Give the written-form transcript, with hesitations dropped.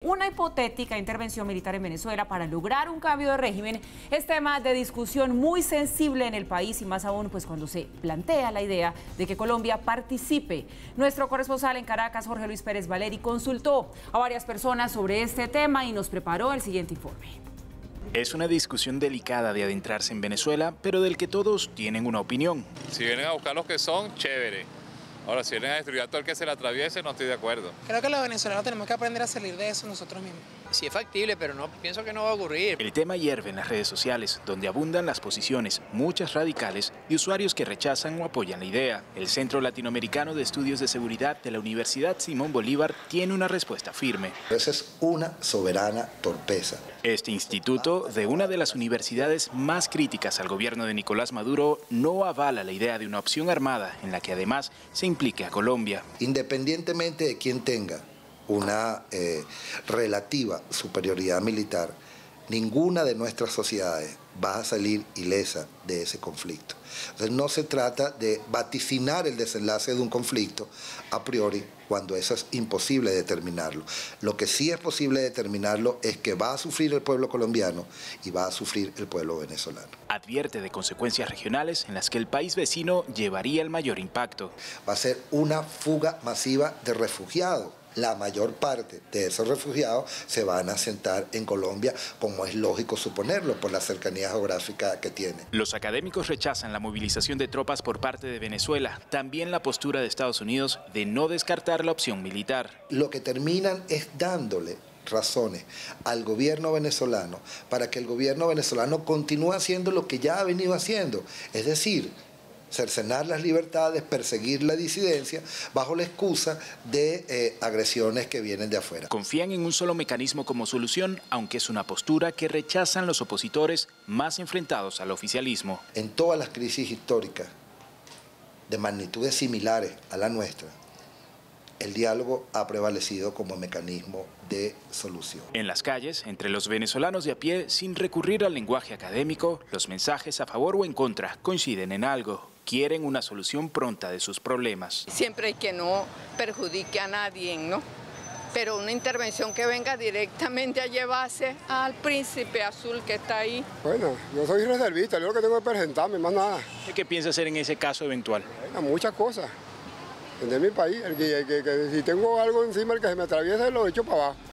una hipotética intervención militar en Venezuela para lograr un cambio de régimen es tema de discusión muy sensible en el país y más aún pues cuando se plantea la idea de que Colombia participe. Nuestro corresponsal en Caracas, Jorge Luis Pérez Valeri, consultó a varias personas sobre este tema y nos preparó el siguiente informe. Es una discusión delicada de adentrarse en Venezuela, pero del que todos tienen una opinión. Si vienen a buscar los que son, chévere. Ahora, si vienen a destruir a todo el que se le atraviese, no estoy de acuerdo. Creo que los venezolanos tenemos que aprender a salir de eso nosotros mismos. Sí es factible, pero no pienso que no va a ocurrir. El tema hierve en las redes sociales, donde abundan las posiciones, muchas radicales, y usuarios que rechazan o apoyan la idea. El Centro Latinoamericano de Estudios de Seguridad de la Universidad Simón Bolívar tiene una respuesta firme. Esa es una soberana torpeza. Este instituto, de una de las universidades más críticas al gobierno de Nicolás Maduro, no avala la idea de una opción armada en la que además se implique a Colombia. Independientemente de quién tenga una relativa superioridad militar, ninguna de nuestras sociedades va a salir ilesa de ese conflicto. Entonces no se trata de vaticinar el desenlace de un conflicto a priori cuando eso es imposible determinarlo. Lo que sí es posible determinarlo es que va a sufrir el pueblo colombiano y va a sufrir el pueblo venezolano. Advierte de consecuencias regionales en las que el país vecino llevaría el mayor impacto. Va a ser una fuga masiva de refugiados. La mayor parte de esos refugiados se van a asentar en Colombia, como es lógico suponerlo, por la cercanía geográfica que tiene. Los académicos rechazan la movilización de tropas por parte de Venezuela, también la postura de Estados Unidos de no descartar la opción militar. Lo que terminan es dándole razones al gobierno venezolano para que el gobierno venezolano continúe haciendo lo que ya ha venido haciendo, es decir, cercenar las libertades, perseguir la disidencia bajo la excusa de agresiones que vienen de afuera. Confían en un solo mecanismo como solución, aunque es una postura que rechazan los opositores más enfrentados al oficialismo. En todas las crisis históricas de magnitudes similares a la nuestra, el diálogo ha prevalecido como mecanismo de solución. En las calles, entre los venezolanos de a pie, sin recurrir al lenguaje académico, los mensajes a favor o en contra coinciden en algo. Quieren una solución pronta de sus problemas. Siempre hay que no perjudique a nadie, ¿no? Pero una intervención que venga directamente a llevarse al príncipe azul que está ahí. Bueno, yo soy reservista, yo lo que tengo es presentarme, más nada. ¿Qué piensa hacer en ese caso eventual? Bueno, muchas cosas. De mi país, si tengo algo encima, el que se me atraviese lo echo para abajo.